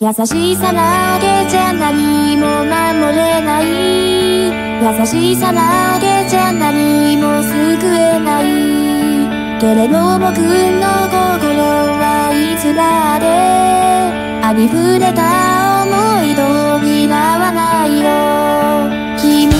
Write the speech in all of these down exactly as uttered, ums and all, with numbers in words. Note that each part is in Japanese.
優しさだけじゃ何も守れない。優しさだけじゃ何も救えない。けれど僕の心はいつだってありふれた想いと担わないよ。君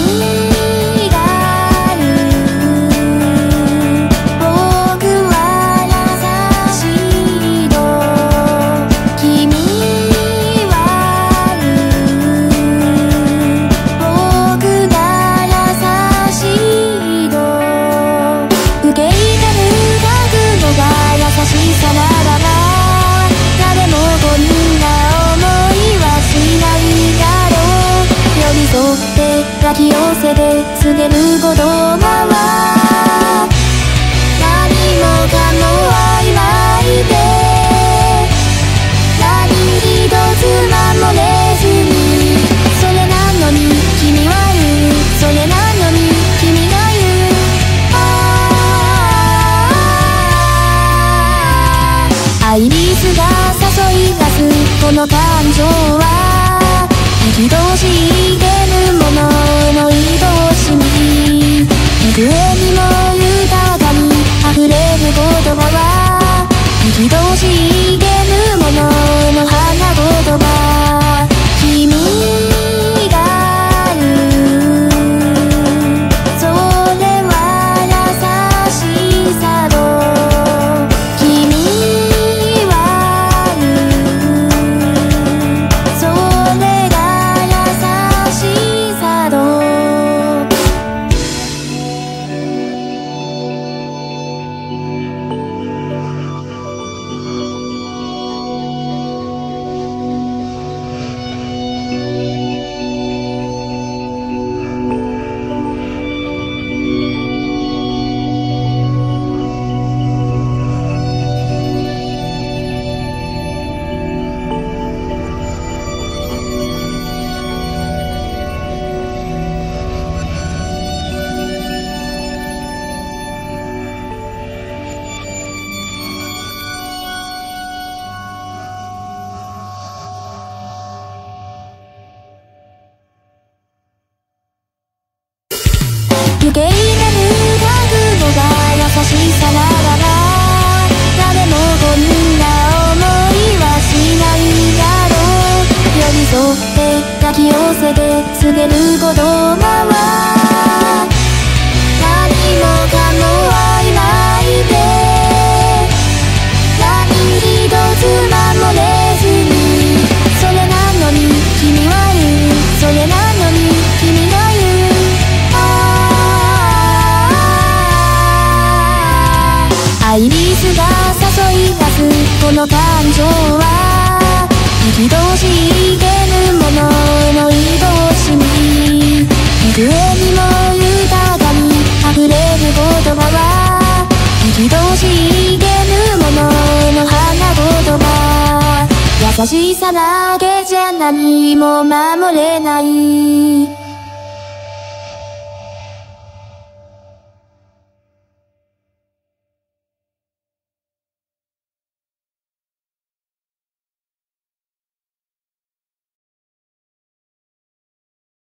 抱き寄せて告げる言葉は何もかも曖昧で何一つ守れずに、それなのに君は言う、それなのに君が言う。ああ、愛リスが誘い出すこの感情は生き通し生けるものの愛おしみ、幾重にも豊かに溢れる言葉は生き通し生けるものの花言葉。君が言うそれは優しさと、君は言うそれが優しさと。受け入れる覚悟が優しさならば、誰もこんな想いはしないだろう。寄り添って抱き寄せて告げる言葉は何もかも曖昧で何一つ守れずに、それなのに君は言う、それなのに君が言う。愛リスが誘い出すこの感情は生き通し生けるものの愛おしみ、幾重にも豊かに溢れる言葉は生き通し生けるものの花言葉。優しさだけじゃ何も守れない。